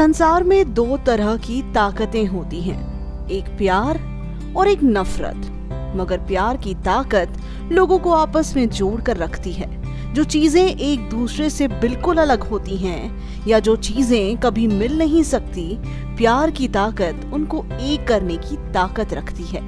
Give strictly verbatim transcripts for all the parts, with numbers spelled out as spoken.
संसार में दो तरह की ताकतें होती हैं, एक प्यार और एक नफरत। मगर प्यार की ताकत लोगों को आपस में जोड़ कर रखती है। जो चीजें एक दूसरे से बिल्कुल अलग होती हैं या जो चीजें कभी मिल नहीं सकती, प्यार की ताकत उनको एक करने की ताकत रखती है।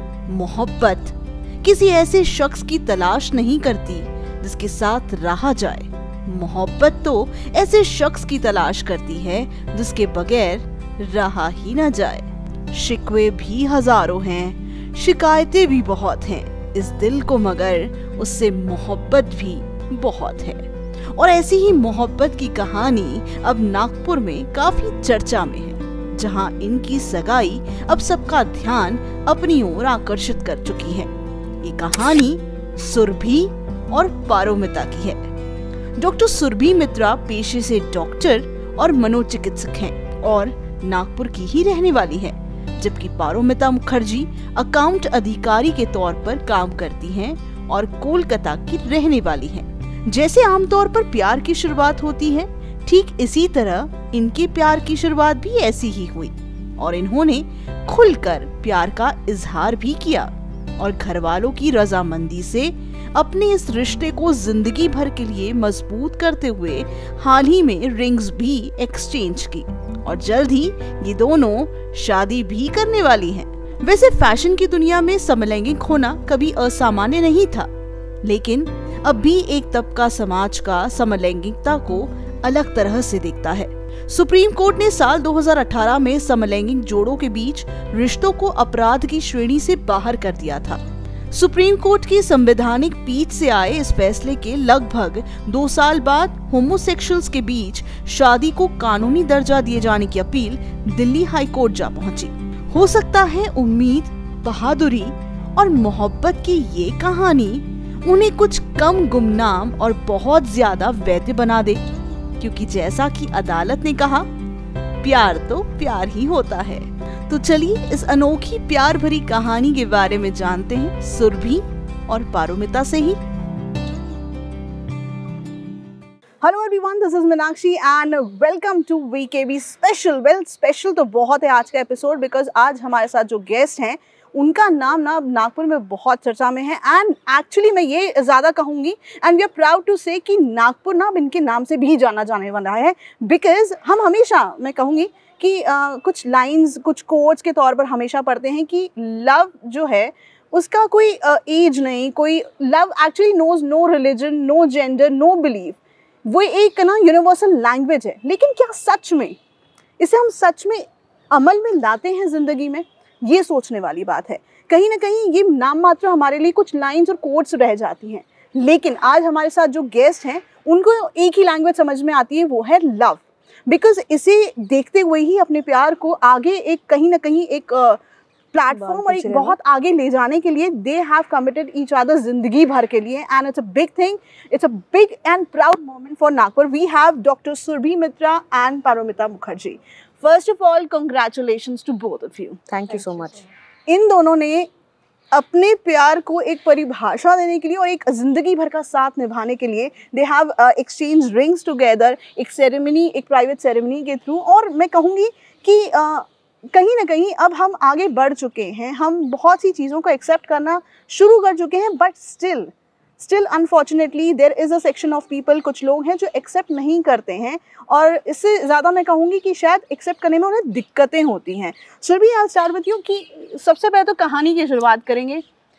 मोहब्बत किसी ऐसे शख्स की तलाश नहीं करती जिसके साथ रहा जाए। मोहब्बत तो ऐसे शख्स की तलाश करती है जिसके बगैर रहा ही ना जाए। शिकवे भी हजारों हैं, शिकायतें भी बहुत हैं इस दिल को, मगर उससे मोहब्बत भी बहुत है। और ऐसी ही मोहब्बत की कहानी अब नागपुर में काफी चर्चा में है, जहां इनकी सगाई अब सबका ध्यान अपनी ओर आकर्षित कर चुकी है। ये कहानी सुरभि और पारोमिता की है। डॉक्टर सुरभि मित्रा पेशे से डॉक्टर और मनोचिकित्सक हैं और नागपुर की ही रहने वाली है, जबकि पारोमिता मुखर्जी अकाउंट अधिकारी के तौर पर काम करती हैं और कोलकाता की रहने वाली हैं। जैसे आमतौर पर प्यार की शुरुआत होती है, ठीक इसी तरह इनके प्यार की शुरुआत भी ऐसी ही हुई और इन्होंने खुलकर प्यार का इजहार भी किया और घर वालों की रजामंदी से अपने इस रिश्ते को जिंदगी भर के लिए मजबूत करते हुए हाल ही में रिंग्स भी एक्सचेंज की और जल्द ही ये दोनों शादी भी करने वाली हैं। वैसे फैशन की दुनिया में समलैंगिक होना कभी असामान्य नहीं था, लेकिन अब भी एक तबका समाज का समलैंगिकता को अलग तरह से देखता है। सुप्रीम कोर्ट ने साल दो हज़ार अठारह में समलैंगिक जोड़ों के बीच रिश्तों को अपराध की श्रेणी से बाहर कर दिया था। सुप्रीम कोर्ट की संवैधानिक पीठ से आए इस फैसले के लगभग दो साल बाद होमोसेक्सुअल्स के बीच शादी को कानूनी दर्जा दिए जाने की अपील दिल्ली हाई कोर्ट जा पहुंची। हो सकता है उम्मीद, बहादुरी और मोहब्बत की ये कहानी उन्हें कुछ कम गुमनाम और बहुत ज्यादा वैध बना दे, क्योंकि जैसा कि अदालत ने कहा, प्यार तो प्यार ही होता है। तो चलिए इस अनोखी प्यार भरी कहानी के बारे में जानते हैं सुरभि और पारोमिता से ही। Hello everyone, this is Meenakshi and welcome to VKB special. Well special तो बहुत है आज का एपिसोड, बिकॉज आज हमारे साथ जो गेस्ट हैं उनका नाम ना नागपुर में बहुत चर्चा में है। एंड एक्चुअली मैं ये ज़्यादा कहूँगी and we are proud to say कि नागपुर ना इनके नाम से भी जाना जाने वाला है, बिकॉज हम हमेशा, मैं कहूँगी कि uh, कुछ लाइंस, कुछ कोट्स के तौर पर हमेशा पढ़ते हैं कि लव जो है उसका कोई एज uh, नहीं, कोई love actually knows no religion, no gender, no belief. वो एक ना यूनिवर्सल लैंग्वेज है। लेकिन क्या सच में इसे हम सच में अमल में लाते हैं ज़िंदगी में, ये सोचने वाली बात है। कहीं ना कहीं ये नाम मात्र हमारे लिए कुछ लाइंस और कोट्स रह जाती हैं। लेकिन आज हमारे साथ जो गेस्ट हैं उनको एक ही लैंग्वेज समझ में आती है, वो है लव। बिकॉज इसे देखते हुए ही अपने प्यार को आगे एक कहीं ना कहीं एक प्लेटफॉर्म और एक बहुत आगे ले जाने के लिए they have committed each other जिंदगी भर के लिए। And it's a big thing, it's a big and proud moment for Nagpur. We have doctor Surabhi Mitra and Paromita Mukherjee. First of all, congratulations to both of you. Thank you so much. इन दोनों ने अपने प्यार को एक परिभाषा देने के लिए और एक जिंदगी भर का साथ निभाने के लिए they have exchange rings together, एक सेरेमनी, एक प्राइवेट सेरेमनी के थ्रू। और मैं कहूँगी कि uh, कहीं ना कहीं अब हम आगे बढ़ चुके हैं, हम बहुत सी चीज़ों को एक्सेप्ट करना शुरू कर चुके हैं, but still still unfortunately there is a section of people, कुछ लोग हैं जो एक्सेप्ट नहीं करते हैं। और इससे ज़्यादा मैं कहूँगी कि शायद एक्सेप्ट करने में उन्हें दिक्कतें होती हैं। Surabhi, I start with you कि सबसे पहले तो कहानी की शुरुआत करेंगे।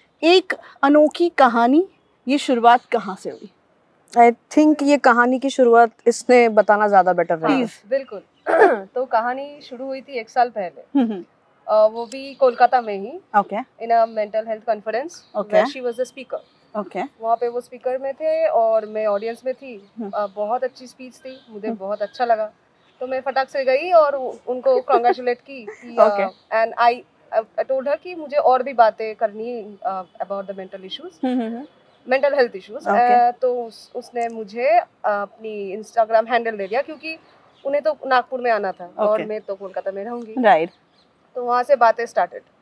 एक अनोखी कहानी, ये शुरुआत कहाँ से हुई? आई थिंक ये कहानी की शुरुआत इसने बताना ज़्यादा बेटर रहेगा। बिल्कुल। तो कहानी शुरू हुई थी एक साल पहले, uh, वो भी कोलकाता में ही, okay, in a mental health conference, Okay. She was the speaker. Okay, वहाँ पे वो स्पीकर में थे और मैं ऑडियंस में थी। uh, बहुत अच्छी स्पीच थी, मुझे बहुत अच्छा लगा, तो मैं फटाक से गई और उनको कांग्रेचुलेट की। And I I told her कि मुझे और भी बातें करनी है about the mental issues, mental health issues. तो उस, उसने मुझे uh, अपनी इंस्टाग्राम हैंडल दे दिया, क्योंकि उन्हें तो नागपुर में आना था, okay. और मैं तो कोलकाता में रहूंगी, राइट right. तो वहाँ से बातें स्टार्टेड।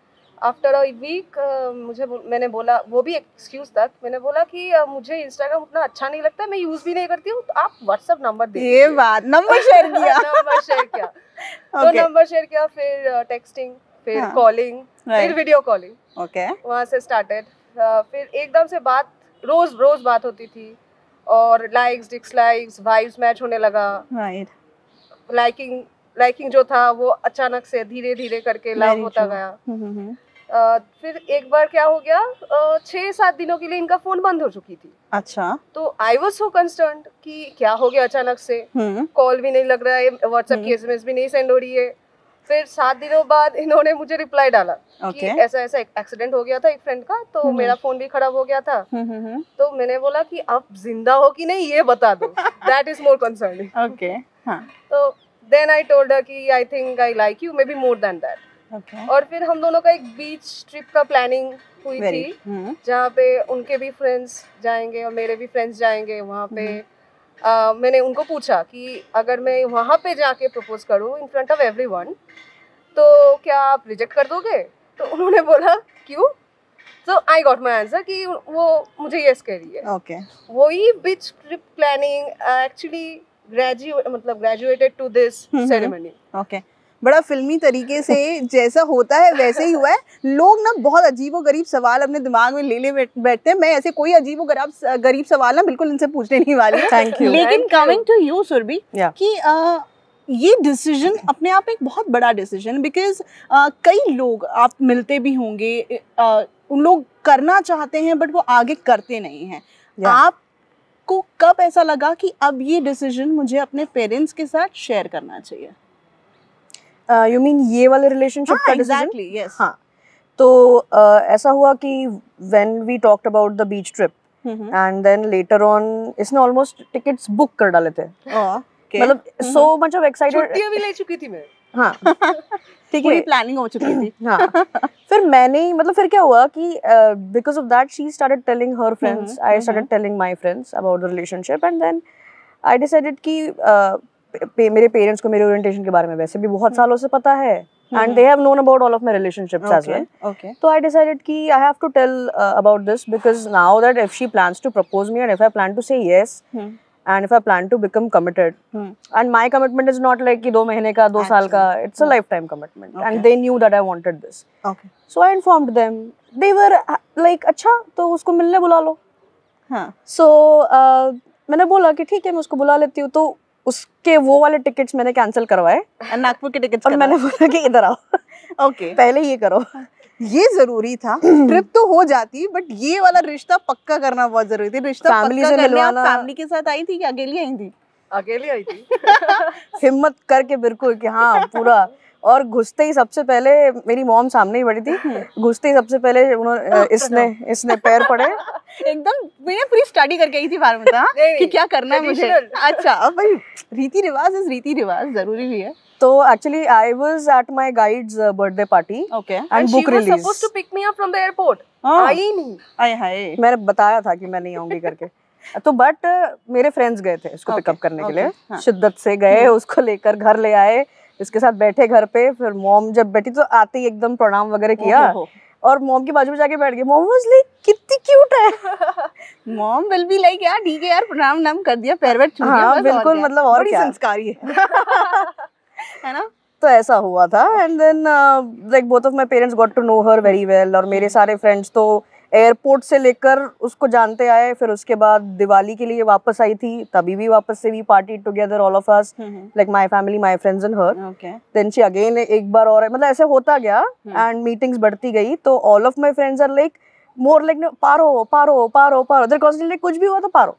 आफ्टर अ वीक मुझे बो- मैंने बोला, वो भी एक्सक्यूज तक मैंने बोला कि uh, मुझे इंस्टाग्राम उतना अच्छा नहीं लगता, मैं यूज भी नहीं करती हूँ, तो आप व्हाट्सएप नंबर दे ये बात, नंबर शेयर किया। नंबर शेयर किया। तो Okay. नंबर शेयर किया, फिर टेक्सटिंग, फिर हाँ। कॉलिंग, फिर Right. वीडियो कॉलिंग, ओके वहाँ से स्टार्टेड। फिर एकदम से बात, रोज रोज बात होती थी, और लाइक्स डिसलाइक्स वाइब्स मैच होने लगा। राइट लाइकिंग लाइकिंग जो था वो अचानक से धीरे धीरे करके लव Very होता true. गया। अ, फिर एक बार क्या हो गया, अ, छह सात दिनों के लिए इनका फोन बंद हो चुकी थी। अच्छा तो आई वाज सो कंसर्न्ड कि क्या हो गया अचानक से, हम्म कॉल भी नहीं लग रहा है, व्हाट्सएप की एसएमएस भी नहीं सेंड हो रही है। फिर सात दिनों बाद इन्होंने मुझे रिप्लाई डाला कि Okay. ऐसा ऐसा एक्सीडेंट हो गया था एक फ्रेंड का, तो हम्म। मेरा फोन भी खराब हो गया था। हम्म हम्म तो मैंने बोला कि आप जिंदा हो कि नहीं ये बता दो, that is more concerning. Okay हाँ तो देन आई टोल्ड हर कि I think I like you, maybe more than that. Okay और फिर हम दोनों का एक बीच ट्रिप का प्लानिंग हुई वेरी थी, जहाँ पे उनके भी फ्रेंड्स जाएंगे और मेरे भी फ्रेंड्स जाएंगे। वहाँ पे uh, मैंने उनको पूछा कि अगर मैं वहाँ पे जाके प्रपोज करूँ इन फ्रंट ऑफ एवरीवन, तो क्या आप रिजेक्ट कर दोगे? तो उन्होंने बोला क्यों? सो आई गॉट माई आंसर कि वो मुझे यस कह रही है। ओके वही beach trip planning actually graduate मतलब graduated to this ceremony. Okay बड़ा फिल्मी तरीके से जैसा होता है वैसे ही हुआ है। लोग ना बहुत अजीबो गरीब सवाल अपने दिमाग में ले ले बैठ- बैठते हैं। मैं ऐसे कोई अजीबो गरीब गरीब सवाल ना बिल्कुल इनसे पूछने नहीं वाली। Thank you. लेकिन Thank you. Coming to you Surabhi Yeah. कि अ, ये डिसीजन अपने आप एक बहुत बड़ा डिसीजन, बिकॉज कई लोग आप मिलते भी होंगे, अ, उन लोग करना चाहते हैं बट वो आगे करते नहीं हैं। Yeah. आपको कब ऐसा लगा कि अब ये डिसीजन मुझे अपने पेरेंट्स के साथ शेयर करना चाहिए? यू मीन ये वाले रिलेशनशिप का डिसीजन? Exactly yes. हाँ, तो uh, ऐसा हुआ कि when we talked about the beach trip and then later on इसने ऑलमोस्ट टिकट्स बुक कर डाले थे। मतलब सो मच ऑफ एक्साइटेड। छुट्टियां भी ले चुकी थी मैं। हाँ ठीक पूरी है। प्लानिंग हो चुकी थी। हाँ फिर मैंने ही मतलब फिर क्या हुआ कि because of that she started telling her friends, I started telling my friends about the relationship and then I decided कि uh, पे, मेरे पेरेंट्स को मेरे ओरिएंटेशन के बारे में वैसे भी बहुत सालों से पता है and they have known about all of my relationships as well. Okay So I decided कि I have to tell uh, about this because now that if she plans to propose me and if I plan to say yes and if I plan to become committed and my commitment is not like कि दो महीने का दो साल का, it's a lifetime commitment and they knew that I wanted this. Okay So I informed them. They were uh, like अच्छा तो उसको मिलने बुला लो. हाँ So uh, मैंने बोला कि ठीक है मैं उसको बुला लेती हूँ। तो उसके वो वाले टिकट्स मैंने कैंसिल करवाए नागपुर के टिकट्स और मैंने बोला कि इधर आओ ओके पहले ये करो। ये जरूरी था। ट्रिप तो हो जाती बट ये वाला रिश्ता पक्का करना बहुत जरूरी थी। रिश्ता Family पक्का से करने आप मिलवाना- फैमिली के साथ आई थी कि अकेली आई थी? अकेली आई थी। हिम्मत करके बिल्कुल कि हाँ पूरा। और घुसते ही सबसे पहले मेरी मॉम सामने ही बड़ी थी, घुसते ही सबसे पहले उन्होंने इसने इसने पैर पड़े। एकदम मैंने पूरी स्टडी करके आई थी फार्मूला नहीं, कि क्या करना है मुझे। traditional। अच्छा अब भाई रीति रिवाज इज रीति रिवाज, जरूरी भी है। तो actually I was at my guide's birthday party okay and And she book was release. supposed to pick me up from the airport. हाँ। आई ही नहीं। आय हाय मैंने बताया था कि मैं नहीं आऊंगी करके। तो बट मेरे फ्रेंड्स गए थे उसको Okay, पिकअप करने के लिए, okay, हाँ। शिद्दत से गए, उसको लेकर घर ले आए, इसके साथ बैठे घर पे। फिर मॉम जब बैठी तो आते ही एकदम प्रणाम वगैरह किया ओहो। और मॉम के बाजू में जाके बैठ गई। मॉम वाज लाइक कितनी क्यूट है। मॉम विल बी लाइक यार ठीक है यार प्रणाम नाम कर दिया, पैर वैर छू दिया, हाँ, बस और बिल्कुल, क्या। मतलब और बड़ी क्या। संस्कारी है है ना? तो ऐसा हुआ था and then like both of my parents got to know her very well. और मेरे सारे फ्रेंड्स तो एयरपोर्ट से लेकर उसको जानते आए। फिर उसके बाद दिवाली के लिए वापस आई थी, तभी भी वापस से we party together all of us, like my family my friends and her. Okay then she again एक बार और, मतलब ऐसे होता गया एंड मीटिंग्स बढ़ती गई। तो all of my friends are like more like पारो पारो पारो पारो, देयर कॉन्स्टेंटली कुछ भी हुआ तो पारो।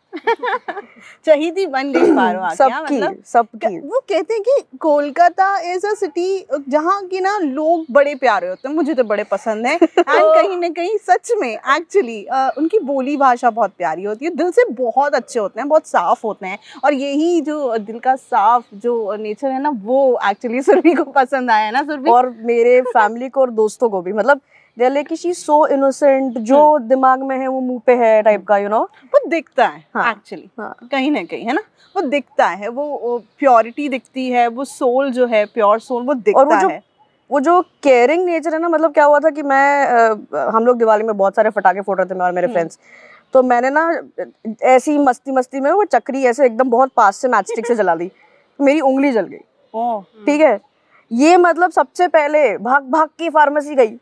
शहीदी बन गई पारो आके। सबकी मतलब सबकी वो कहते हैं कि कोलकाता इज अ सिटी जहाँ की ना लोग बड़े प्यारे होते हैं, मुझे तो बड़े पसंद हैं। एंड कहीं ना कहीं सच में एक्चुअली उनकी बोली भाषा बहुत प्यारी होती है, दिल से बहुत अच्छे होते हैं, बहुत साफ होते हैं। और यही जो दिल का साफ जो नेचर है ना वो एक्चुअली सुरभि को पसंद आया ना सुरभि। और मेरे फैमिली को और दोस्तों को भी, मतलब they are like she is so innocent, जो दिमाग में है वो मुंह पे है टाइप का, यू नो। वो दिखता है हाँ, एक्चुअली हाँ। कहीं ना कहीं है ना, वो दिखता है, वो प्योरिटी दिखती है, वो सोल जो है प्योर सोल वो दिखता और वो जो है। वो जो केयरिंग नेचर है ना, मतलब क्या हुआ था कि मैं uh, हम लोग दिवाली में बहुत सारे फटाके फोड़ रहे थे मैं और मेरे फ्रेंड्स, तो मैंने ना ऐसी मस्ती मस्ती में वो चक्री ऐसे एकदम बहुत पास से मैच स्टिक से जला दी, मेरी उंगली जल गई। ठीक है, ये मतलब सबसे पहले भाग भाग के फार्मेसी गई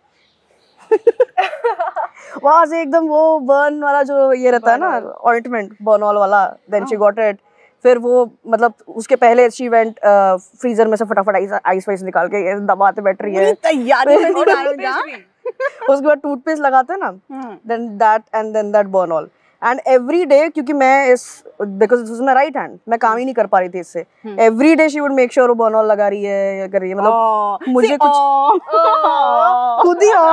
वहां से एकदम वो बर्न वाला जो ये रहता है ना ऑइंटमेंट बर्नॉल वाला, देन शी गॉट इट। फिर वो मतलब उसके पहले शी वेंट फ्रीजर में से फटाफट आइस आइस वाइस निकाल के ये दबाते बैठ रही है तैयारी में उसके बाद टूथपेस्ट लगाते हैं ना, then that and then that Burnol and every day, क्योंकि मैं इस because this is my right hand, मैं काम ही नहीं कर पा रही थी इससे, every day she would make sure वो बर्नॉल लगा रही है या कर रही है, मतलब मुझे कुछ खुद ही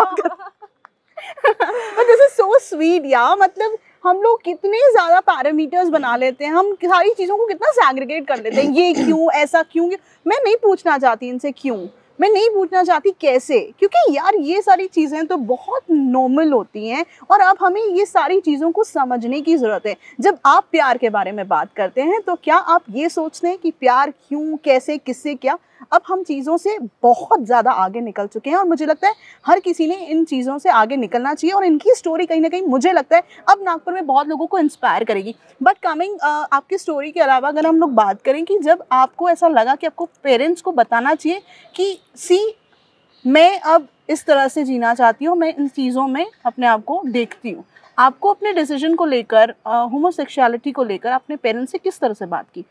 But this is so sweet यार, मतलब हम लोग कितने ज्यादा पैरामीटर्स बना लेते हैं, हम सारी चीजों को कितना सैग्रीगेट कर लेते हैं, ये क्यों ऐसा क्यों। मैं नहीं पूछना चाहती इनसे क्यों, मैं नहीं पूछना चाहती कैसे, क्योंकि यार ये सारी चीज़ें तो बहुत नॉर्मल होती हैं और अब हमें ये सारी चीज़ों को समझने की ज़रूरत है। जब आप प्यार के बारे में बात करते हैं तो क्या आप ये सोचते हैं कि प्यार क्यों, कैसे, किससे, क्या? अब हम चीज़ों से बहुत ज़्यादा आगे निकल चुके हैं और मुझे लगता है हर किसी ने इन चीज़ों से आगे निकलना चाहिए और इनकी स्टोरी कहीं ना कहीं मुझे लगता है अब नागपुर में बहुत लोगों को इंस्पायर करेगी। बट कमिंग आपकी स्टोरी के अलावा अगर हम लोग बात करें कि जब आपको ऐसा लगा कि आपको पेरेंट्स को बताना चाहिए कि सी मैं अब इस तरह से जीना चाहती हूँ, मैं इन चीज़ों में अपने आप को देखती हूँ, आपको अपने डिसीजन को लेकर, होमोसेक्सुअलिटी को लेकर अपने पेरेंट्स से किस तरह से बात की?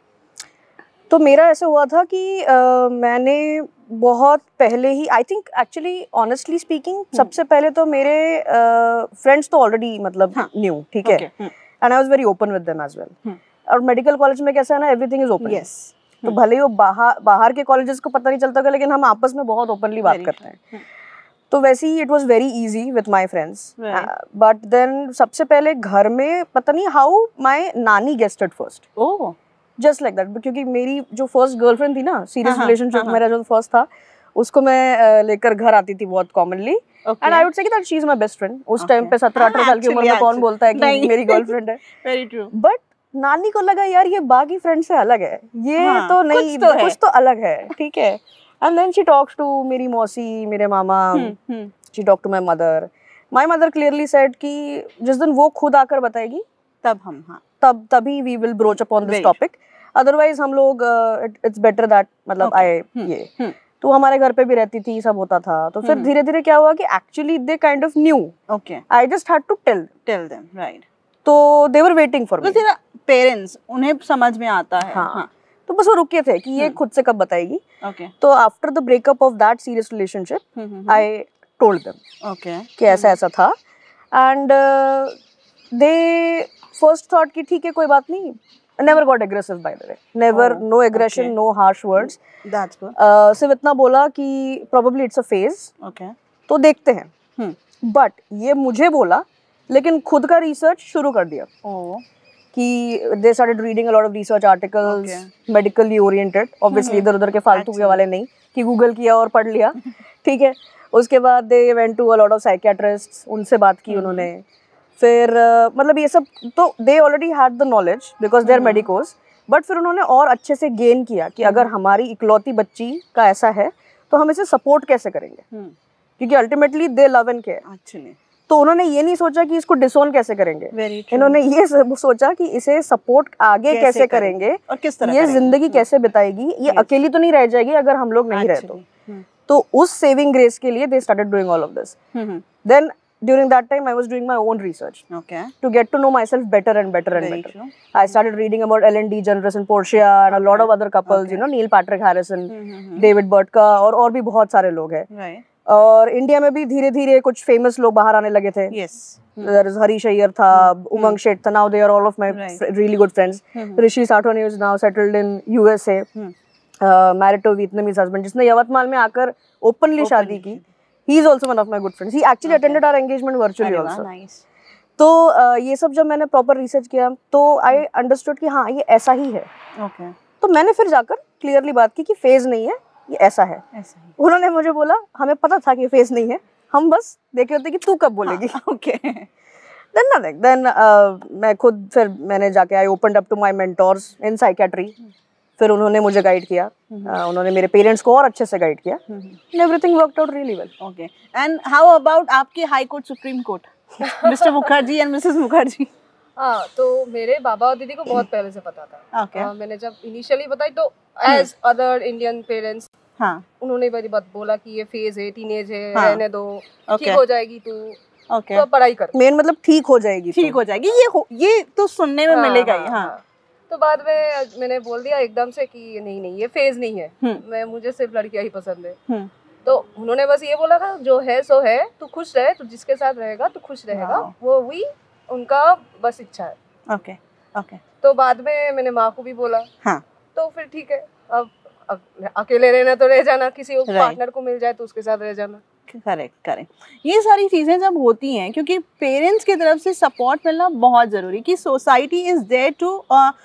तो मेरा ऐसा हुआ था कि uh, मैंने बहुत पहले ही, I think actually honestly speaking, सबसे पहले तो मेरे फ्रेंड्स uh, तो ऑलरेडी मतलब न्यू, ठीक है, and I was very open with them as well. और मेडिकल कॉलेज में कैसा है ना, एवरीथिंग इज ओपन। यस, तो भले ही वो बाहर बाहर के कॉलेजेस को पता नहीं चलता होगा, लेकिन हम आपस में बहुत ओपनली बात करते हैं। तो वैसे ही it was very easy with my friends. But then सबसे पहले घर में पता नहीं हाउ माय नानी guessed first, oh just like that, क्योंकि मेरी जो फर्स्ट गर्लफ्रेंड थी ना, सीरियस रिलेशनशिप मेरा जो फर्स्ट था, उसको मैं uh, लेकर घर आती थी बहुत commonly, and I would say that she is my best friend. उस टाइम पे सत्रह अठारह साल की उम्र में कौन बोलता है कि मेरी गर्लफ्रेंड है? Very true. बट नानी को लगा यार ये बाकी फ्रेंड से अलग है, ये हाँ, तो नहीं, कुछ तो, कुछ तो अलग है, ठीक है। And then she talks to मेरी मौसी, मेरे मामा, she talk to my mother. My mother clearly said कि जिस दिन वो खुद आकर बताएगी तब हम, हाँ, तब तभी we will broach upon this topic, otherwise हम लोग इट्स बेटर दैट, मतलब आई ये तो हमारे घर पे भी रहती थी, सब होता था। तो फिर धीरे धीरे क्या हुआ कि actually they kind of knew, okay, I just had to tell tell them, right. तो they were waiting for me, तेरा पेरेंट्स, उन्हें समझ में आता है, हाँ, हाँ। तो बस वो रुके थे कि ये खुद से कब बताएगी। okay. तो after the breakup of that serious relationship I told them okay कि ऐसा ऐसा था, एंड दे फर्स्ट थॉट कि ठीक है कोई बात नहीं, never got aggressive by the way, never, no aggression, no harsh words, that's good. सिर्फ इतना बोला कि probably it's a phase, okay, तो देखते हैं। बट ये मुझे बोला, लेकिन खुद का रिसर्च शुरू कर दिया oh. कि they started reading a lot of research articles, medically oriented, obviously इधर उधर के फालतू के वाले नहीं कि गूगल किया और पढ़ लिया, ठीक है। उसके बाद they went to a lot of psychiatrists, उनसे बात की उन्होंने, फिर uh, मतलब ये सब तो they already had the knowledge because they are medicos, but फिर उन्होंने और अच्छे से गेन किया कि अगर हमारी इकलौती बच्ची का ऐसा है तो हम इसे सपोर्ट कैसे करेंगे, क्योंकि ultimately they love and care actually. तो उन्होंने ये नहीं सोचा कि इसको डिसोन कैसे करेंगे, इन्होंने ये सोचा कि इसे सपोर्ट आगे कैसे, कैसे करेंगे और किस तरह ये जिंदगी कैसे बिताएगी, ये अकेली तो नहीं रह जाएगी अगर हम लोग नहीं रहे तो। तो उस सेविंग ग्रेस के लिए they started doing all of this. Then during that time I was doing my own research, okay, to get to know myself better and better and Very better true. I started reading about Ellen DeGeneres and Portia and okay. a lot of other couples, okay. you know, Neil Patrick Harrison, mm-hmm. David Burtka और और भी बहुत सारे लोग हैं, right. और India में भी धीरे धीरे कुछ फेमस लोग बाहर आने लगे थे। yes. there is Harish Iyer था, mm-hmm. Umang Sheth था, now they are all of my right. f- really good friends. mm-hmm. Rishi Sathoni is now settled in U S A, mm-hmm. uh, married to a Vietnamese husband, जिसने यवतमाल में आकर openly शादी की। He is also one of my good friends. He actually okay. attended our engagement virtually also. Nice. तो uh, ये सब जब मैंने प्रॉपर रिसर्च किया तो आई अंडरस्टूड कि हाँ ये ऐसा ही है। okay. तो मैंने फिर जाकर क्लियरली बात की कि फेज नहीं है, ये ऐसा है, ऐसा ही। उन्होंने मुझे बोला हमें पता था कि फेज नहीं है, हम बस देख रहे थे कि तू कब बोलेगी। ओके, देन नथिंग, देन मैं खुद फिर मैंने जाके I opened up to my mentors in psychiatry, फिर उन्होंने मुझे गाइड किया, uh, उन्होंने मेरे पेरेंट्स को और अच्छे से गाइड किया, and everything worked out really well. Okay, and how about आपके high court supreme court, Mr Mukherjee and Mrs Mukherjee? हाँ, तो मेरे बाबा और दीदी को बहुत पहले से पता था। okay. uh, मैंने जब इनिशियली बताई तो एज अदर इंडियन पेरेंट्स, हाँ, उन्होंने मेरी बात बोला कि ये फेज है, टीनेज है, हाँ, रहने दो, okay. ठीक हो जाएगी तू, okay. तो पढ़ाई कर, मेन मतलब ठीक हो जाएगी, ठीक हो जाएगी, ये हो, ये तो सुनने में हाँ, मिलेगा ही। हाँ, हाँ। तो बाद में मैंने बोल दिया एकदम से कि नहीं नहीं ये फेज नहीं है, मैं मुझे सिर्फ लड़कियां ही पसंद है। तो उन्होंने बस ये बोला था जो है सो है, तू खुश रहे, तू जिसके साथ रहेगा तू खुश रहेगा, वो हुई उनका बस इच्छा है। Okay okay. तो बाद में मैंने माँ को भी बोला, हाँ, तो फिर ठीक है, अब अब अकेले रहना तो रह जाना, किसी पार्टनर को मिल जाए तो उसके साथ रह जाना। Correct correct. ये सारी चीज़ें जब होती हैं, क्योंकि पेरेंट्स की तरफ से सपोर्ट मिलना बहुत ज़रूरी, कि society is there to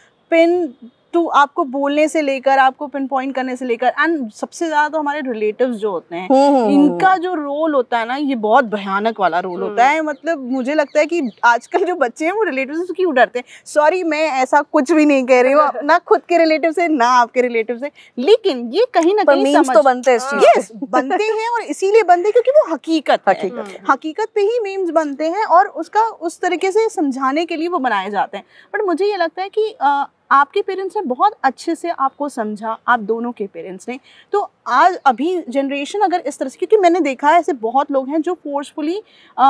pin to आपको बोलने से लेकर, आपको पिन पॉइंट करने से लेकर, एंड सबसे ज़्यादा तो हमारे रिलेटिव्स जो होते हैं, इनका जो रोल होता है ना, ये बहुत भयानक वाला रोल होता है। मतलब मुझे लगता है कि आजकल जो बच्चे हैं वो रिलेटिव्स से क्यों डरते हैं। सॉरी, मैं ऐसा कुछ भी नहीं कह रही हूँ, ना खुद के रिलेटिव से ना आपके रिलेटिव से, लेकिन ये कहीं ना कहीं समझ तो बनते हैं, यस बनते हैं, और इसीलिए बनते हैं क्योंकि वो हकीकत हकीकत हकीकत पे ही मीम्स बनते हैं, और उसका उस तरीके से समझाने के लिए वो बनाए जाते हैं। बट मुझे ये लगता है कि आ, आपके पेरेंट्स ने बहुत अच्छे से आपको समझा, आप दोनों के पेरेंट्स ने। तो आज अभी जनरेशन अगर इस तरह से, क्योंकि मैंने देखा है ऐसे बहुत लोग हैं जो फोर्सफुली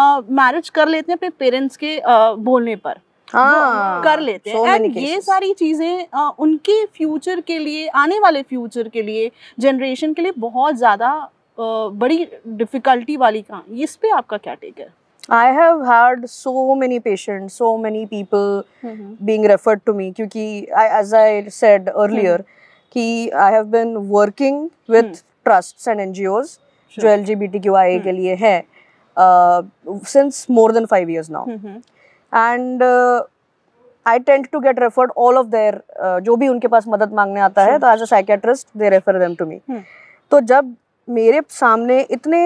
मैरिज कर लेते हैं अपने पेरेंट्स के आ, बोलने पर, हाँ, कर लेते हैं, एंड ये सारी चीज़ें उनके फ्यूचर के लिए, आने वाले फ्यूचर के लिए, जनरेशन के लिए बहुत ज़्यादा बड़ी डिफ़िकल्टी वाली कहानी। इस पे आपका क्या टेक है? I have had so many patients, so many people mm-hmm. being referred to me, क्योंकि I, as I said earlier, mm-hmm. कि I have been working with mm-hmm. trusts and N G Os sure. जो L G B T Q I A mm-hmm. के लिए है uh, since more than five years now, mm-hmm. and uh, I tend to get referred all of their uh, जो भी उनके पास मदद मांगने आता sure. है, तो as a psychiatrist they refer them to me. mm-hmm. तो जब मेरे सामने इतने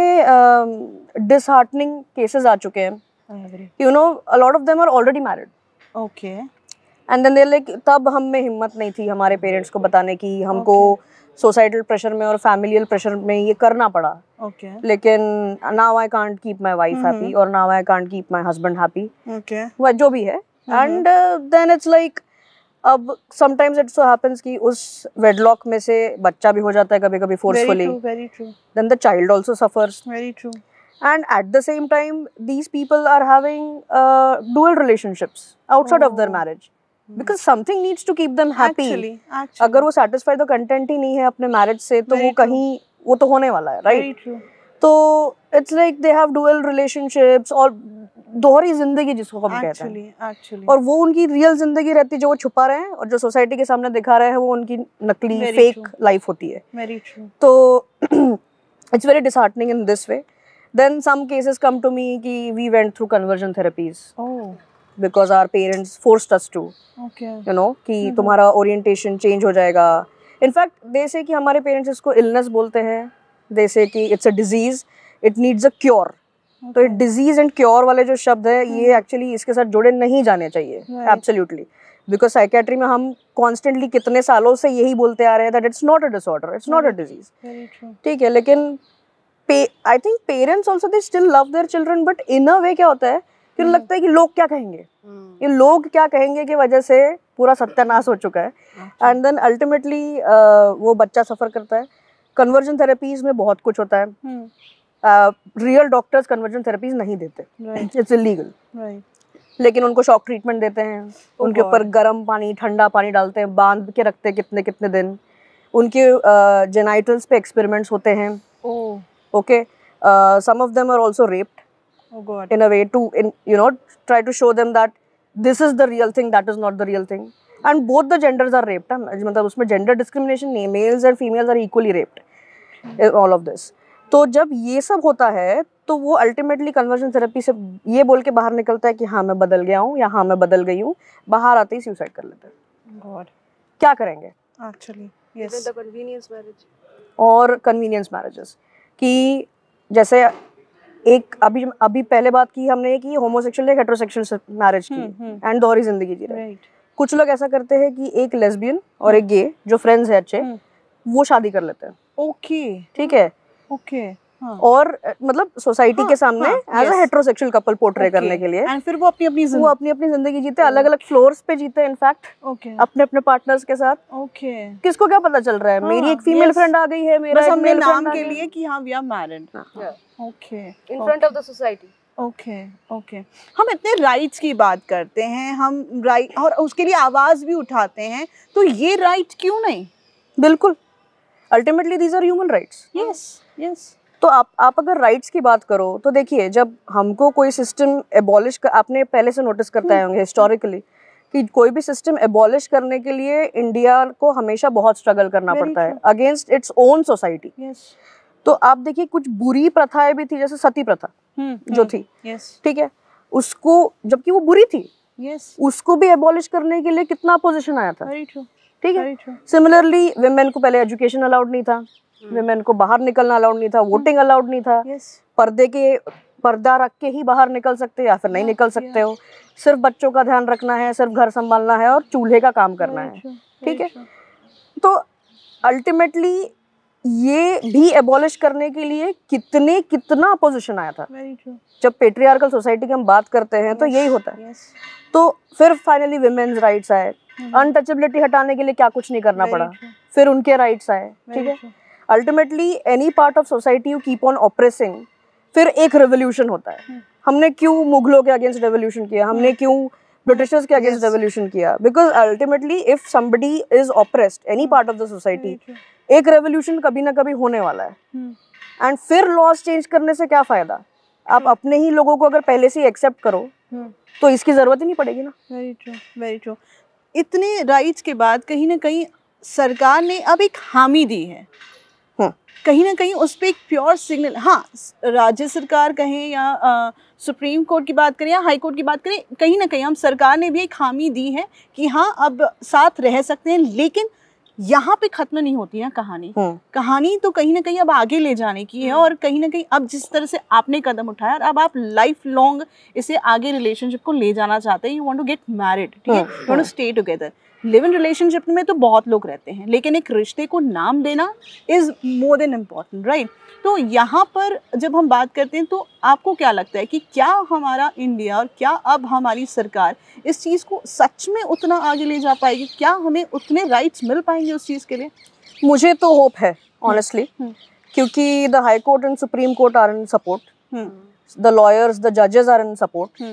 डिसहार्टनिंग uh, केसेस आ चुके हैं, you know, a lot of them are already married, okay, and then they like, तब हम में हिम्मत नहीं थी हमारे पेरेंट्स को बताने की, हमको सोसाइटल okay. प्रेशर में और फैमिलियल प्रेशर में ये करना पड़ा, ओके, okay. लेकिन now I can't keep my wife happy, और now I can't keep my husband happy, okay, वो जो भी है, एंड देन इट्स लाइक, अब समटाइम्स इट सो हैपेंस कि उस वेडलॉक में से बच्चा भी हो जाता है कभी कभी forcefully, very true, then the child also suffers, very true, and at the same time these people are having dual relationships outside of their marriage, because something needs to keep them happy. अगर वो satisfied तो content ही नहीं है अपने marriage से, तो वो कहीं, वो तो होने वाला है, राइट? तो it's like they have dual relationships, और दोहरी जिंदगी जिसको हम कहते हैं, actually. और वो उनकी रियल जिंदगी रहती है जो वो छुपा रहे हैं, और जो सोसाइटी के सामने दिखा रहे हैं वो उनकी नकली फेक लाइफ होती है। Very true. तो it's very disheartening in this way. Then some cases come to me कि we went through conversion therapies because our parents forced us to, you know, कि तुम्हारा ओरिएंटेशन चेंज हो जाएगा। In fact they say कि हमारे parents इसको illness बोलते हैं, दे से कि it's a disease, it needs a cure. तो ये डिजीज एंड क्योर वाले जो शब्द है, ये एक्चुअली इसके साथ जुड़े नहीं जाने चाहिए, एब्सोल्युटली, बिकॉज साइकेट्री में हम कॉन्स्टेंटली कितने सालों से यही बोलते आ रहे हैं that it's not a disorder, it's not a disease, ठीक है। लेकिन I think parents also they still love their children, but in a way क्या होता है कि लगता है कि लोग क्या कहेंगे, ये लोग क्या कहेंगे की वजह से पूरा सत्यानाश हो चुका है, एंड देन अल्टीमेटली वो बच्चा सफर करता है। कन्वर्जन थेरेपीज में बहुत कुछ होता है, रियल डॉक्टर्स कन्वर्जन थेरेपीज नहीं देते, इट्स इलीगल, लेकिन उनको शॉक ट्रीटमेंट देते हैं, उनके ऊपर गर्म पानी ठंडा पानी डालते हैं, बांध के रखते हैं कितने कितने दिन, उनके जेनाइटल्स पे एक्सपेरिमेंट्स होते हैं, okay, some of them are also raped in a way too, you know, try to show them that this is the real thing, that is not the real thing, and both the genders are raped, मतलब उसमें gender discrimination नहीं, males and females are equally raped, all of this. तो जब ये सब होता है तो वो अल्टीमेटली कन्वर्जन थेरेपी से ये बोल के बाहर निकलता है कि हाँ मैं बदल गया हूँ या हाँ मैं बदल गई हूँ, बाहर आते ही सुसाइड कर लेते हैं। गॉड, क्या करेंगे actually, yes, the convenience marriage और कन्वीनियंस मैरिजेस, कि जैसे एक अभी अभी पहले बात की हमने कि होमोसेक्सुअल या हेटेरोसेक्सुअल मैरिज की एंड दोहरी जिंदगी जी रहे, कुछ लोग ऐसा करते हैं कि एक लेस्बियन और एक गे जो फ्रेंड्स है अच्छे, वो शादी कर लेते हैं। ओके ठीक है, ओके हाँ. और मतलब सोसाइटी हाँ, के सामने हाँ, as a yes. Heterosexual couple portray Okay. करने के लिए, एंड फिर वो अपनी अपनी वो अपनी अपनी जिंदगी जीते, अलग अलग फ्लोर्स पे जीते, इनफैक्ट ओके अपने अपने पार्टनर्स के साथ। ओके किसको क्या पता चल रहा है, हाँ, मेरी एक फीमेल yes. फ्रेंड आ गई है, मेरा बस एक हमने मेल नाम फ्रेंड आ के गया। लिए कि हाँ we are married. Yeah. Okay In front of the society. Okay okay हम इतने राइट्स की बात करते हैं, हम राइट और उसके लिए आवाज भी उठाते हैं, तो ये राइट क्यों नहीं? बिल्कुल, ultimately these are human rights. Yes yes तो आप आप अगर राइट्स की बात करो तो देखिए, जब हमको कोई सिस्टम एबॉलिश कर, आपने पहले से नोटिस करते आए होंगे हिस्टोरिकली कि कोई भी सिस्टम एबॉलिश करने के लिए इंडिया को हमेशा बहुत स्ट्रगल करना Very पड़ता है true. Against its own society. Yes तो आप देखिए, कुछ बुरी प्रथाएं भी थी, जैसे सती प्रथा जो थी, यस ठीक है, उसको, जबकि वो बुरी थी, यस उसको भी एबॉलिश करने के लिए कितना अपोजिशन आया था। वेरी ट्रू ठीक है, वेरी ट्रू सिमिलरली विमेन को पहले एजुकेशन अलाउड नहीं था, विमेन को बाहर निकलना अलाउड नहीं था, वोटिंग अलाउड नहीं था, यस पर्दे के पर्दा रख के ही बाहर निकल सकते या फिर नहीं निकल सकते हो, सिर्फ बच्चों का ध्यान रखना है, सिर्फ घर संभालना है और चूल्हे का काम करना है। ठीक है, तो अल्टीमेटली ये भी एबॉलिश करने के लिए कितने कितना अपोजिशन आया था। वेरी ट्रू जब पेट्रियार्कल सोसाइटी की हम बात करते हैं तो यही होता है। यस तो फिर फाइनली विमेन्स राइट्स आए, अनटचेबिलिटी हटाने के लिए क्या कुछ नहीं करना पड़ा, फिर उनके राइट्स आए। ठीक है, ultimately any part of society you keep on oppressing, फिर एक रेवोल्यूशन होता है। हमने क्यों मुगलों के अगेंस्ट रेवोल्यूशन किया, हमने क्यों ब्रिटिशर्स के अगेंस्ट रेवोल्यूशन किया? Because ultimately if somebody is oppressed any part of the society, एक रेवोल्यूशन कभी ना कभी होने वाला है। एंड फिर लॉज चेंज करने से क्या फायदा? आप अपने ही लोगों को अगर पहले से ही एक्सेप्ट करो तो इसकी जरूरत ही नहीं पड़ेगी ना। वेरी ट्रू वेरी ट्रू इतने राइट्स के बाद कहीं ना कहीं सरकार ने अब एक हामी दी है, कहीं ना कहीं उस पर एक प्योर सिग्नल। हाँ, राज्य सरकार कहें या सुप्रीम कोर्ट की बात करें या हाई कोर्ट की बात करें, कहीं ना कहीं हम सरकार ने भी एक हामी दी है कि हाँ अब साथ रह सकते हैं, लेकिन यहाँ पे खत्म नहीं होती है कहानी। कहानी तो कहीं ना कहीं अब आगे ले जाने की है, और कहीं ना कहीं अब जिस तरह से आपने कदम उठाया, अब आप लाइफ लॉन्ग इसे आगे रिलेशनशिप को ले जाना चाहते हैं। You want to get married, ठीक है, you want to stay together. Live in relationship में तो बहुत लोग रहते हैं, लेकिन एक रिश्ते को नाम देना is more than important, right? तो यहाँ पर जब हम बात करते हैं तो आपको क्या लगता है कि क्या हमारा इंडिया और क्या अब हमारी सरकार इस चीज़ को सच में उतना आगे ले जा पाएगी? क्या हमें उतने राइट्स मिल पाएंगे उस चीज़ के लिए? मुझे तो होप है ऑनेस्टली, क्योंकि the high court and supreme court are in support, the lawyers, the जजेस are in support.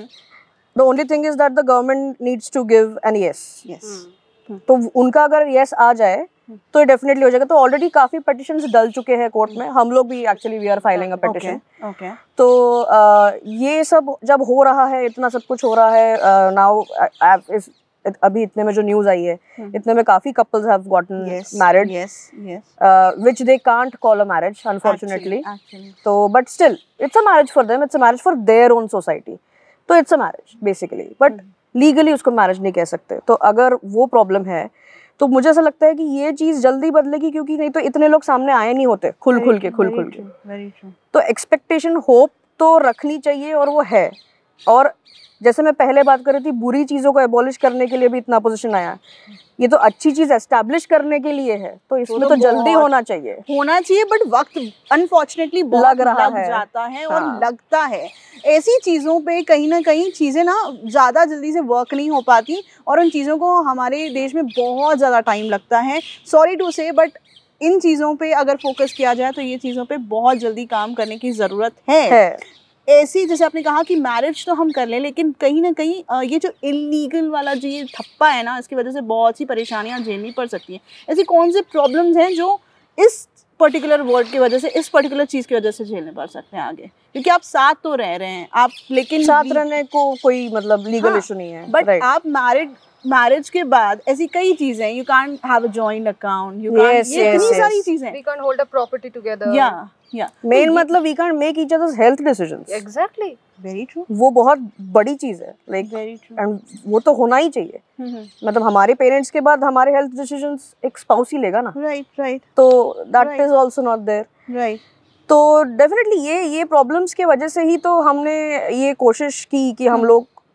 The only thing is that the government needs to give an yes. Yes, तो उनका अगर यस आ जाए तो definitely हो जाएगा। तो ऑलरेडी काफी पिटिशंस डल चुके हैं कोर्ट में, हम लोग भी actually we are filing a petition. Okay, तो uh, ये सब जब हो रहा है, इतना सब कुछ हो रहा है नाउ, uh, अभी इतने में जो न्यूज आई है, इतने में काफी couples have gotten married, yes yes, which they can't call a marriage unfortunately. तो but still it's a marriage for them, it's a marriage for their own society, तो it's a marriage basically, but legally उसको marriage नहीं कह सकते। तो अगर वो problem है तो मुझे ऐसा लगता है कि ये चीज जल्दी बदलेगी, क्योंकि नहीं तो इतने लोग सामने आए नहीं होते खुल खुल के खुल खुल के। Very true. तो एक्सपेक्टेशन, होप तो रखनी चाहिए, और वो है। और जैसे मैं पहले बात कर रही थी, बुरी चीजों को एबॉलिश करने के लिए भी इतना पोजीशन आया, ये तो अच्छी चीज एस्टैब्लिश करने के लिए है, तो इसमें तो, तो जल्दी होना चाहिए होना चाहिए बट वक्त अनफॉर्चुनेटली बहुत लग रहा लग है, जाता है। हाँ। और लगता है ऐसी चीज़ों पे कहीं ना कहीं चीज़ें ना ज़्यादा जल्दी से वर्क नहीं हो पाती, और उन चीज़ों को हमारे देश में बहुत ज़्यादा टाइम लगता है। सॉरी टू से, बट इन चीज़ों पे अगर फोकस किया जाए तो ये चीज़ों पे बहुत जल्दी काम करने की ज़रूरत है, है। ऐसी जैसे आपने कहा कि मैरिज तो हम कर लें, लेकिन कहीं ना कहीं ये जो इलीगल वाला जो ये ठप्पा है ना, इसकी वजह से बहुत सी परेशानियां झेलनी पड़ सकती हैं। ऐसी कौन से प्रॉब्लम्स हैं जो इस पर्टिकुलर वर्ड की वजह से, इस पर्टिकुलर चीज़ की वजह से झेलने पड़ सकते हैं आगे? क्योंकि आप साथ तो रह रहे हैं आप, लेकिन साथ रहने को कोई मतलब लीगल इशू नहीं है, बट आप मैरिड मैरिज के बाद ऐसी कई चीजें, you can't have a joint account, you can't, ये इतनी सारी चीजें, we can't hold a property together, या या मेन मतलब we can't make each other's health decisions. Exactly, very true, वो बहुत बड़ी चीज है, लाइक वेरी ट्रू, एंड वो तो होना ही चाहिए। मतलब हमारे पेरेंट्स के बाद हमारे हेल्थ डिसीजंस एक स्पाउस ही लेगा ना, राइट राइट, तो that is also not there, right. तो डेफिनेटली ये ये प्रॉब्लम्स के वजह से ही तो हमने ये कोशिश की कि हम लोग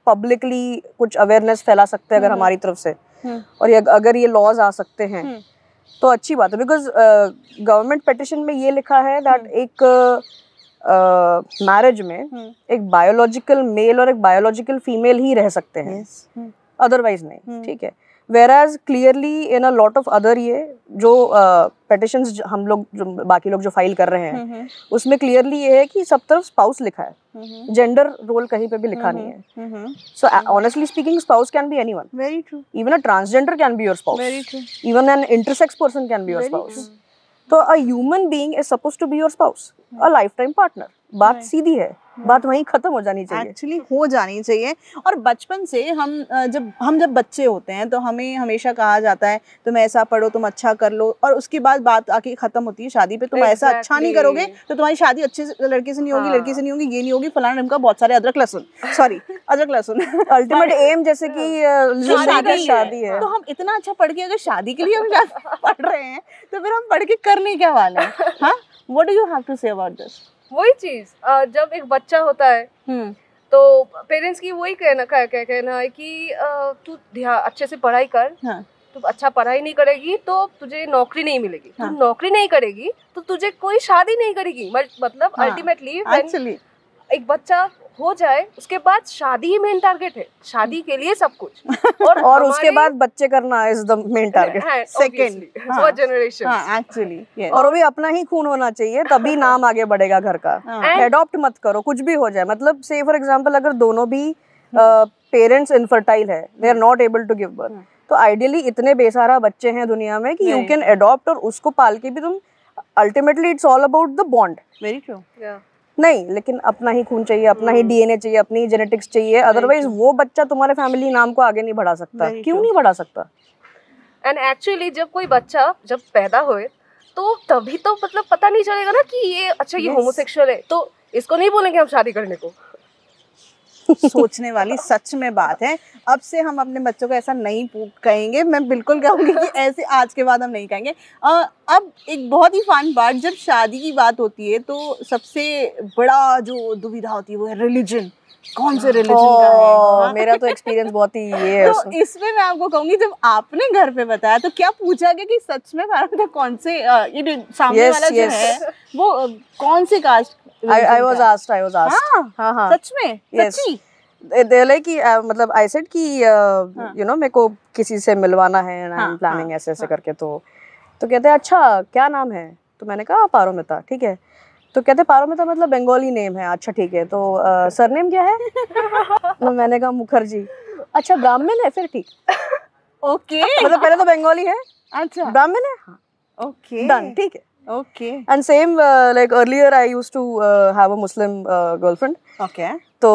पब्लिकली कुछ अवेयरनेस फैला सकते हैं अगर हमारी तरफ से, और ये अगर ये लॉज आ सकते हैं तो अच्छी बात है। बिकॉज गवर्नमेंट पिटिशन में ये लिखा है दैट एक मैरिज uh, में एक बायोलॉजिकल मेल और एक बायोलॉजिकल फीमेल ही रह सकते हैं, अदरवाइज नहीं, ठीक है। Whereas clearly in a lot of other ये जो petitions uh, हम लोग जो बाकी लोग जो फाइल कर रहे हैं उसमें clearly ये है कि सब तरफ spouse लिखा है, gender role कहीं पे भी लिखा नहीं है। So uh, honestly speaking, spouse can be anyone. Very true. Even a transgender can be your spouse. Very true. Even an intersex person can be your Very spouse. true. तो a human being is supposed to be your spouse, a lifetime partner. बात सीधी है, बात वहीं खत्म हो जानी चाहिए। Actually हो जानी चाहिए। और बचपन से हम जब हम जब बच्चे होते हैं तो हमें हमेशा कहा जाता है तुम ऐसा पढ़ो, तुम अच्छा कर लो, और उसके बाद बात आके खत्म होती है शादी पे, तुम exactly. ऐसा अच्छा नहीं करोगे तो तुम्हारी शादी अच्छे लड़के से नहीं होगी, हाँ. लड़की से नहीं होगी, ये नहीं होगी, फलाना ढमका, बहुत सारे अदरक लहसुन, सॉरी अदरक लहसुन अल्टीमेट एम जैसे कि शादी, शादी है। तो हम इतना अच्छा पढ़ के अगर शादी के लिए हम पढ़ रहे हैं तो फिर हम पढ़ के करने क्या वाले हैं? हाँ, what do you have to say about this? वही चीज, जब एक बच्चा होता है तो पेरेंट्स की वही कहना कह, कह, कहना है कि तू ध्यान अच्छे से पढ़ाई कर, हाँ. तू अच्छा पढ़ाई नहीं करेगी तो तुझे नौकरी नहीं मिलेगी, हाँ. तू नौकरी नहीं करेगी तो तुझे कोई शादी नहीं करेगी। मतलब अल्टीमेटली हाँ. एक बच्चा हो जाए उसके बाद शादी ही मेन टारगेट है, शादी के लिए सब कुछ, और और उसके बाद बच्चे करना is the main target, second for generation actually. और वो भी अपना ही खून होना चाहिए तभी नाम आगे बढ़ेगा घर का। एडॉप्ट मत करो, कुछ भी हो जाए। मतलब से फॉर एग्जांपल अगर दोनों भी पेरेंट्स इनफर्टाइल है, they are not able to give birth, तो आइडियली इतने बेसहारा बच्चे हैं दुनिया में कि यू कैन एडॉप्ट, और उसको पाल के भी तुम, ultimately it's all about the bond. Very true. नहीं, लेकिन अपना ही खून चाहिए, अपना ही डीएनए चाहिए, अपनी ही जेनेटिक्स चाहिए, अदरवाइज वो बच्चा तुम्हारे फैमिली नाम को आगे नहीं बढ़ा सकता। क्यों नहीं बढ़ा सकता? एंड एक्चुअली जब कोई बच्चा जब पैदा होए तो तभी तो मतलब पता नहीं चलेगा ना कि ये अच्छा ये होमोसेक्सुअल है, तो इसको नहीं बोलेंगे हम शादी करने को। सोचने वाली सच में बात है। अब से हम अपने बच्चों को ऐसा नहीं कहेंगे, मैं बिल्कुल कहूँगी कि ऐसे आज के बाद हम नहीं कहेंगे। आ, अब एक बहुत ही फन बात, जब शादी की बात होती है तो सबसे बड़ा जो दुविधा होती है वो है रिलीजन, कौन से रिलीजन का है। हाँ? मेरा तो एक्सपीरियंस बहुत ही ये है। तो इसमें मैं आपको कहूँगी, जब आपने घर पे बताया तो क्या पूछा गया कि सच में तो कौन से ये सामने वाला जो है वो कौन से caste? I, I was asked, I was asked. हाँ, हाँ, हाँ. सच में? Yes. सच्ची? They like कि uh, मतलब I said कि uh, हाँ. you know मेरे को किसी से मिलवाना है and I'm planning ऐसे ऐसे करके, तो तो कहते हैं अच्छा क्या नाम है? तो मैंने कहा पारोमिता, ठीक है। तो कहते पारोमिता मतलब बंगाली नेम है, अच्छा ठीक है, तो सरनेम क्या है? तो मैंने कहा मुखर्जी। अच्छा ब्राह्मण है, फिर ठीक, ओके। मतलब पहले तो बंगाली है, अच्छा ब्राह्मण है, ओके डन, ठीक है। Okay. And same uh, like earlier I used to uh, have a Muslim uh, girlfriend. Okay. तो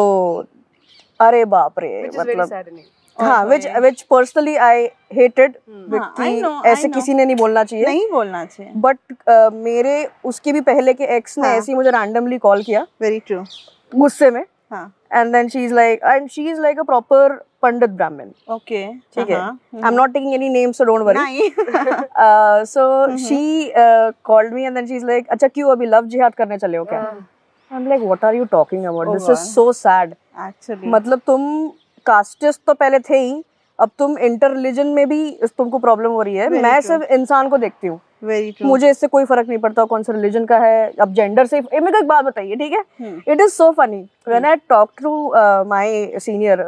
अरे बाप रे, मतलब हाँ, which which personally I hated. कि ऐसे किसी ने नहीं बोलना चाहिए, नहीं बोलना चाहिए। But uh, मेरे उसके भी पहले के एक्स ने ऐसे ही मुझे randomly कॉल किया, Very true. गुस्से में, हाँ. And then she's like, and she is like a proper Pandit Brahmin. Okay. ठीक है. I'm not taking any names, so don't worry. नहीं. uh, so she uh, called me and then she's like, अच्छा क्यों अभी love jihad करने चले हो क्या? I'm like, what are you talking about? Oh This God. is so sad. Actually. मतलब तुम कास्टिस्ट तो पहले थे ही, अब तुम इंटर रिलीजन में भी तुमको प्रॉब्लम हो रही है। Very मैं true. सिर्फ इंसान को देखती हूँ, मुझे इससे कोई फर्क नहीं पड़ता कौन सा रिलीजन का है। अब जेंडर से मेरे को एक बात बताइए, ठीक है? It is so funny when I talk to my senior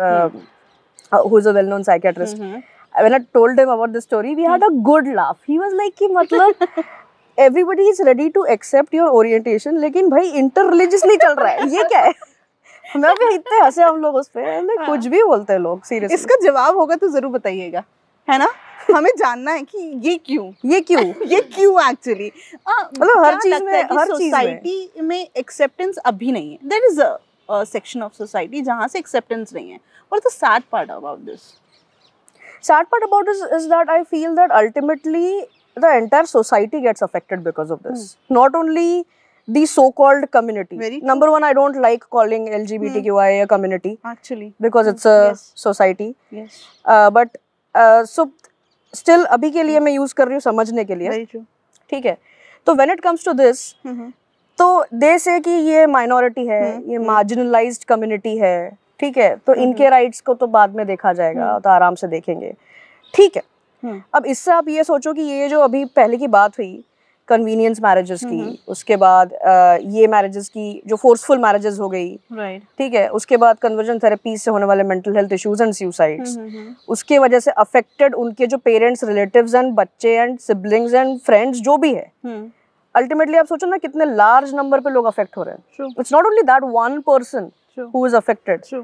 who is a well known psychiatrist, when I told him about this story, we had a good laugh. He was like कि मतलब everybody is ready to accept your orientation, लेकिन भाई inter religious नहीं चल रहा है, ये क्या है? मैं भी इतने हंसे हम लोग उस पे, हाँ. कुछ भी बोलते हैं लोग, सीरियसली। इसका जवाब होगा तो जरूर बताइएगा, है ना? हमें जानना है कि ये क्यों ये क्यों ये क्यों एक्चुअली। मतलब हर चीज में, हर चीज सोसाइटी में एक्सेप्टेंस अभी नहीं है। There is a section of society जहां से एक्सेप्टेंस नहीं है। What is the sad part about this? Sad part about this is that I feel that ultimately the entire society gets affected because of this. Hmm. Not only the so-called community. Very Number one, I don't like calling L G B T Q I a community. Actually. Because it's a yes. society. Yes. Uh, but uh, so still अभी के लिए मैं use कर रही हूँ समझने के लिए. Very true. ठीक है. तो when it comes to this, mm-hmm. तो they say कि ये minority है, mm-hmm. ये marginalized community है, ठीक है, तो इनके राइट्स को तो बाद में देखा जाएगा, तो आराम से देखेंगे, ठीक है। अब इससे आप ये सोचो कि ये जो अभी पहले की बात हुई कन्वीनियंस मैरिजेस की, उसके बाद uh, ये मैरिजेस की जो फोर्सफुल मैरिजेस हो गई, राइट, ठीक है, उसके बाद कन्वर्जन थेरेपी से होने वाले mental health issues and suicides, उसके वजह से अफेक्टेड उनके जो पेरेंट्स, रिलेटिव्स एंड बच्चे एंड सिबलिंग्स एंड फ्रेंड्स जो भी है, अल्टीमेटली आप सोचो ना कितने लार्ज नंबर पे लोग अफेक्ट हो रहे हैं। It's not only that one person who is affected.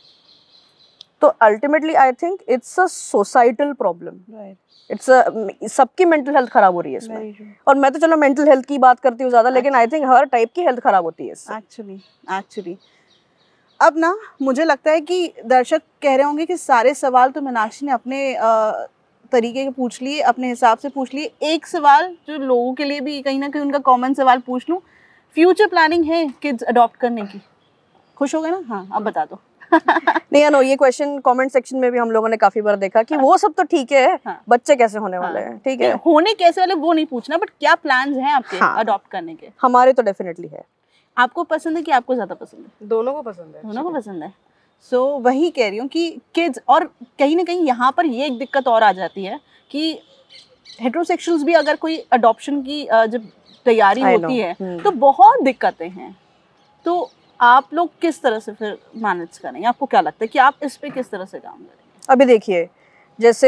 तो ultimately I think it's a societal problem, right, it's a सबकी मेंटल हेल्थ खराब हो रही है इसमें। और मैं तो चलो मेंटल हेल्थ की बात करती हूँ ज्यादा, लेकिन आई थिंक हर टाइप की हेल्थ खराब होती है इससे। एक्चुअली एक्चुअली अब ना मुझे लगता है कि दर्शक कह रहे होंगे कि सारे सवाल तो मीनाक्षी ने अपने आ, तरीके के पूछ लिए, अपने हिसाब से पूछ लिए। एक सवाल जो लोगों के लिए भी कहीं ना कहीं उनका कॉमन सवाल पूछ लूँ, फ्यूचर प्लानिंग है किड्स अडॉप्ट करने की? खुश हो गए ना? हाँ, अब बता दो। नहीं नो, ये क्वेश्चन कमेंट सेक्शन में भी हम लोगों ने काफी बार देखा कि वो सब तो ठीक है, हाँ, बच्चे कैसे होने वाले हैं, ठीक है, होने कैसे वाले वो नहीं पूछना, बट क्या प्लान्स हैं आपके अडॉप्ट करने के? हमारे तो डेफिनेटली है। आपको पसंद है कि आपको ज्यादा पसंद है? दोनों को पसंद है, दोनों को पसंद है। सो so, वही कह रही हूँ कि किड्स, और कहीं ना कहीं यहाँ पर ये एक दिक्कत और आ जाती है कि हेटेरोसेक्सुअल्स भी अगर कोई अडॉप्शन की जब तैयारी होती है तो बहुत दिक्कतें हैं। तो आप लोग किस तरह से फिर मैनेज करेंगे? आपको क्या लगता है कि आप इस पे किस तरह से काम करेंगे? अभी देखिए, जैसे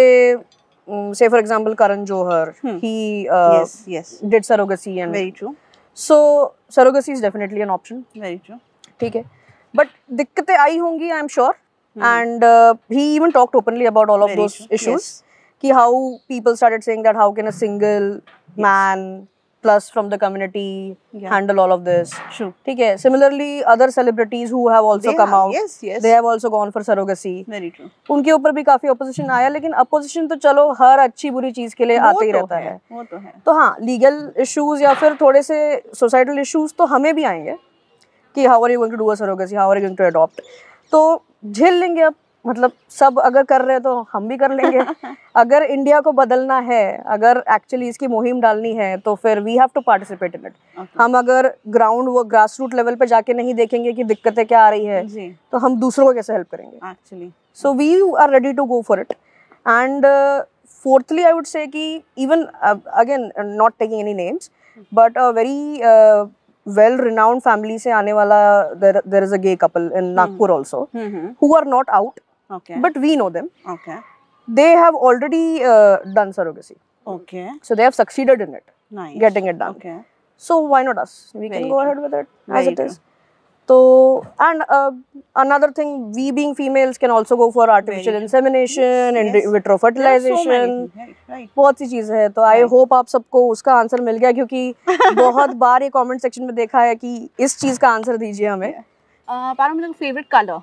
से for example Karan Johar, he did surrogacy and very true, so surrogacy is definitely an option, very true, ठीक है, बट दिक्कतें आई होंगी I am sure, and he even talked openly about all of those issues कि how people started saying that how can a single man plus from the community yeah. handle all of this. True. ठीक है, similarly other celebrities who have also they come have, out, yes, yes. they have also gone for surrogacy. Very true. उनके ऊपर भी काफी opposition आया, लेकिन opposition तो चलो हर अच्छी बुरी चीज के लिए आते ही तो रहता है, है, वो तो है। तो हाँ, legal issues या फिर थोड़े से societal issues तो हमें भी आएंगे कि how are you going to do a surrogacy, how are you going to adopt, तो झेल लेंगे। अब मतलब सब अगर कर रहे हैं तो हम भी कर लेंगे। अगर इंडिया को बदलना है, अगर एक्चुअली इसकी मुहिम डालनी है, तो फिर we have to participate in it. हम अगर ग्राउंड वो ग्रास रूट लेवल पे जाके नहीं देखेंगे कि दिक्कतें क्या आ रही है, तो हम दूसरों को कैसे हेल्प करेंगे actually? So we are ready to go for it. And fourthly I would say कि even again not taking any names, but a very well renowned family से आने वाला there is a gay couple in Nagpur also who are not out. Okay. But we know them. Okay. They have already uh, done surrogacy. Okay. So they have succeeded in it. Nice. Getting it done. Okay. So why not us? We Very can go true. ahead with it Very as it true. is. So, and uh, another thing, we being females can also go for artificial Very insemination, in yes. vitro fertilization. So right, right. बहुत सी चीज़ें हैं, तो I hope आप सबको उसका answer मिल गया, क्योंकि बहुत बार ये कमेंट सेक्शन में देखा है कि इस चीज़ का आंसर दीजिए हमें। Paro, favourite colour?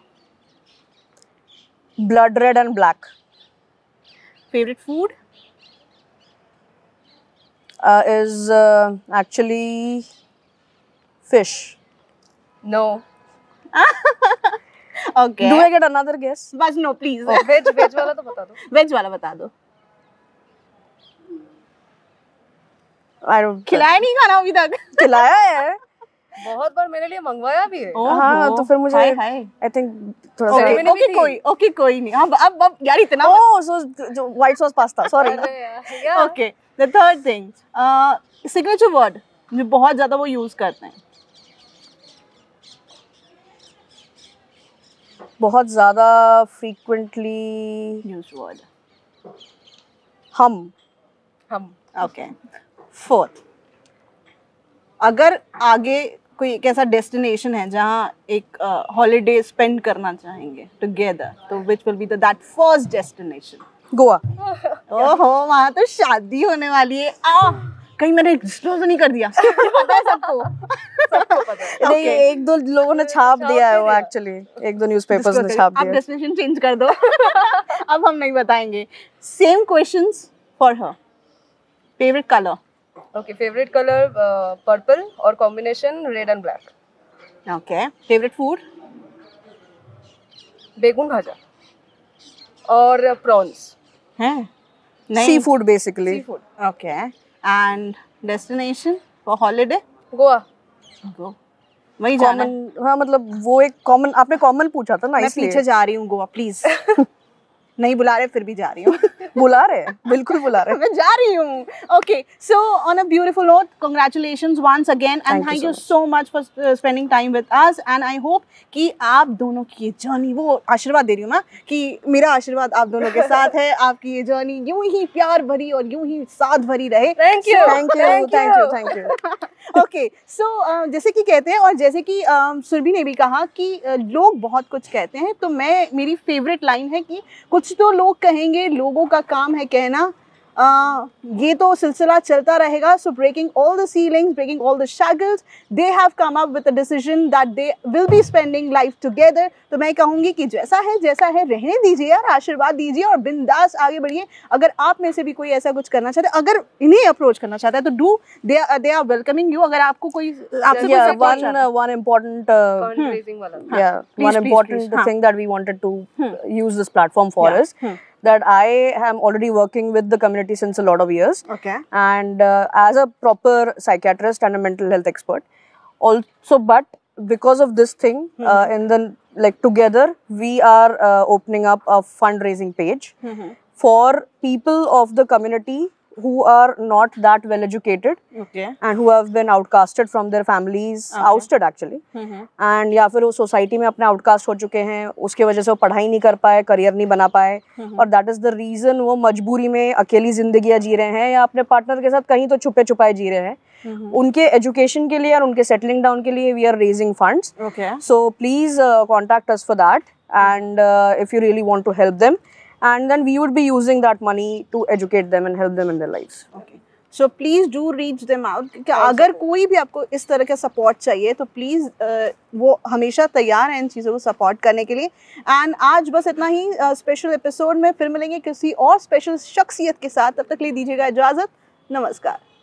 Blood red and black. Favorite food? Uh, is uh, actually fish. No. Okay. Do I get another guess? बस no please. Oh, veg veg वाला तो बता दो. Veg वाला बता दो. I don't. खिलाया नहीं खाना अभी तक? खिलाया है. बहुत बार मेरे लिए मंगवाया भी है। हाँ, तो फिर मुझे आई थिंक थोड़ा सा ओके ओके कोई ओके कोई नहीं। अब अब अब यार इतना ओह सो जो white sauce pasta, sorry. Okay, the third thing, signature word जो बहुत ज्यादा वो यूज करते हैं, बहुत ज्यादा फ्रीक्वेंटली यूज्ड वर्ड, हम हम ओके। फोर्थ, अगर आगे कोई एक ऐसा डेस्टिनेशन है जहाँ एक हॉलीडे uh, स्पेंड करना चाहेंगे टुगेदर, तो which will be the that first destination? Goa. ओहो, वहाँ तो शादी होने वाली है। आ, कहीं मैंने डिस्क्लोज नहीं कर दिया? पता है सबको? सबको पता है। नहीं, एक दो लोगों ने छाप दिया है वो, एक्चुअली एक दो न्यूज़पेपर्स ने छाप दिया। आप डेस्टिनेशन चेंज कर दो। अब हम नहीं बताएंगे। Same questions for her. Favourite colour? Okay, favourite colour purple और combination red and black. Okay. Favourite food? Begun bhaja और प्रॉन्स हैं? Sea food basically. Sea food. Okay. And destination for holiday? Goa. गो वही जाना है। कॉमन, हाँ मतलब वो एक कॉमन, आपने कॉमन पूछा था ना मैं इसलिए। पीछे जा रही हूँ गोवा, प्लीज। नहीं बुला रहे फिर भी जा रही हूँ। बुला रहे हैं, बिल्कुल बुला रहे हैं। मैं जा रही हूँ। Okay, so on a beautiful note, congratulations once again and thank you so much for spending time with us and I hope कि आप दोनों की ये जर्नी, वो आशीर्वाद दे रही हूँ मैं कि मेरा आशीर्वाद आप दोनों के साथ है, आपकी ये जर्नी यूं ही प्यार भरी और यूं ही साथ भरी रहे। Thank you thank you thank you thank you. Okay, so जैसे कि कहते हैं और जैसे कि uh, सुरभि ने भी कहा कि uh, लोग बहुत कुछ कहते हैं, तो मैं, मेरी फेवरेट लाइन है कि कुछ तो लोग कहेंगे, लोगों का काम है कहना। Uh, ये तो सिलसिला चलता रहेगा। So breaking all the ceilings, breaking all the shackles, they have come up with a decision that they will be spending life together. तो मैं कहूँगी कि जैसा है जैसा है रहने दीजिए यार, आशीर्वाद दीजिए और बिंदास आगे बढ़िए। अगर आप में से भी कोई ऐसा कुछ करना चाहता है, अगर इन्हें अप्रोच करना चाहता है, तो do, they they are welcoming you. अगर आपको कोई आपसे Yeah, कोई support one uh, one important uh, fundraising वाला। yeah, Please, one please, important please. हाँ. thing that we wanted to use this platform for Yeah. is that I am already working with the community since a lot of years, Okay. and uh, as a proper psychiatrist and a mental health expert, also, but because of this thing, uh, in the like together we are uh, opening up a fundraising page for people of the community who are not that well educated Okay. and who have been outcasted from their families, Okay. ousted actually, and या फिर वो society में अपने outcast हो चुके हैं, उसके वजह से वो पढ़ाई नहीं कर पाए, करियर नहीं बना पाए, और दैट इज द रीजन वो मजबूरी में अकेली जिंदगियां जी रहे हैं या अपने पार्टनर के साथ कहीं तो छुपे छुपाए जी रहे हैं। उनके एजुकेशन के लिए और उनके सेटलिंग डाउन के लिए we are raising funds. Okay. So please uh, contact us for that, and uh, if you really want to help them, and then we would be using that money to educate them and help them in their lives. Okay. So please do reach them out। कि अगर कोई भी आपको इस तरह का support चाहिए तो प्लीज़ वो हमेशा तैयार हैं इन चीज़ों को सपोर्ट करने के लिए। एंड आज बस इतना ही स्पेशल एपिसोड में, फिर मिलेंगे किसी और स्पेशल शख्सियत के साथ। तब तक ले दीजिएगा इजाज़त। नमस्कार।